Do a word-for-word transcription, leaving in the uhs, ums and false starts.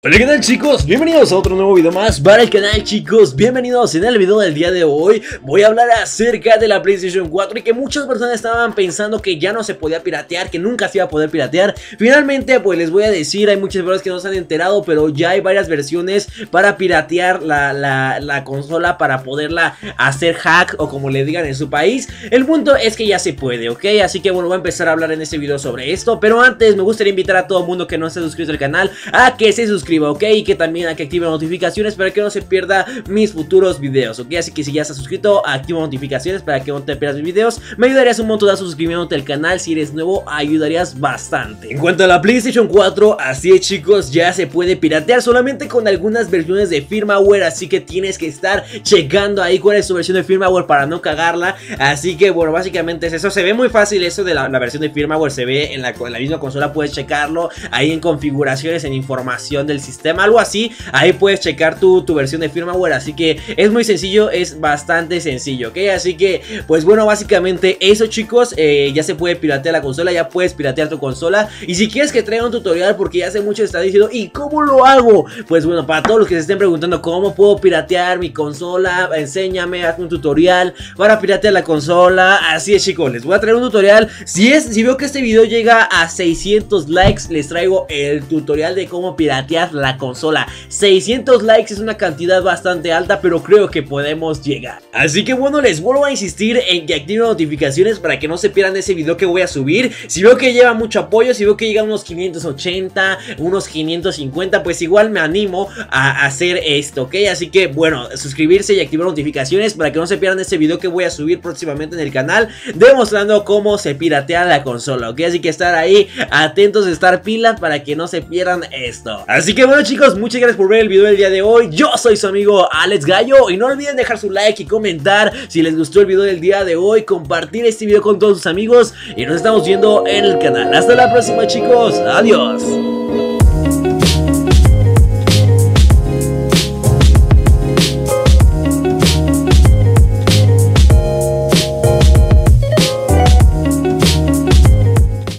Hola, ¿qué tal, chicos? Bienvenidos a otro nuevo video más para el canal, chicos. Bienvenidos. En el video del día de hoy voy a hablar acerca de la PlayStation cuatro y que muchas personas estaban pensando que ya no se podía piratear, que nunca se iba a poder piratear. Finalmente, pues les voy a decir, hay muchas personas que no se han enterado, pero ya hay varias versiones para piratear la, la, la consola, para poderla hacer hack o como le digan en su país. El punto es que ya se puede, ¿ok? Así que bueno, voy a empezar a hablar en este video sobre esto, pero antes me gustaría invitar a todo el mundo que no esté suscrito al canal a que se suscriba, ok, y que también a que active notificaciones para que no se pierda mis futuros videos, ok. Así que si ya estás suscrito, activa notificaciones para que no te pierdas mis videos. Me ayudarías un montón suscribiéndote al canal. Si eres nuevo, ayudarías bastante. En cuanto a la PlayStation cuatro, así es, chicos, ya se puede piratear solamente con algunas versiones de firmware, así que tienes que estar checando ahí cuál es tu versión de firmware para no cagarla. Así que bueno, básicamente es eso. Se ve muy fácil eso de la, la versión de firmware, se ve en la, en la misma consola, puedes checarlo ahí en configuraciones, en información del sistema, algo así. Ahí puedes checar tu, tu versión de firmware, así que es muy sencillo, es bastante sencillo, ok. Así que pues bueno, básicamente eso, chicos. eh, ya se puede piratear la consola, ya puedes piratear tu consola. Y si quieres que traiga un tutorial, porque ya hace mucho está diciendo ¿y cómo lo hago? Pues bueno, para todos los que se estén preguntando cómo puedo piratear mi consola, enséñame, hazme un tutorial para piratear la consola. Así es, chicos, les voy a traer un tutorial. Si es, si veo que este video llega a seiscientos likes, les traigo el tutorial de cómo piratear la consola. seiscientos likes es una cantidad bastante alta, pero creo que podemos llegar. Así que bueno, les vuelvo a insistir en que activen notificaciones para que no se pierdan ese video que voy a subir. Si veo que lleva mucho apoyo, si veo que llega a unos quinientos ochenta, unos quinientos cincuenta, pues igual me animo a hacer esto, ok. Así que bueno, suscribirse y activar notificaciones para que no se pierdan ese video que voy a subir próximamente en el canal, demostrando cómo se piratea la consola, ok. Así que estar ahí atentos, estar pilas para que no se pierdan esto. Así que bueno, chicos, muchas gracias por ver el video del día de hoy. Yo soy su amigo Alex Gallo y no olviden dejar su like y comentar si les gustó el video del día de hoy, compartir este video con todos sus amigos y nos estamos viendo en el canal. Hasta la próxima, chicos. Adiós.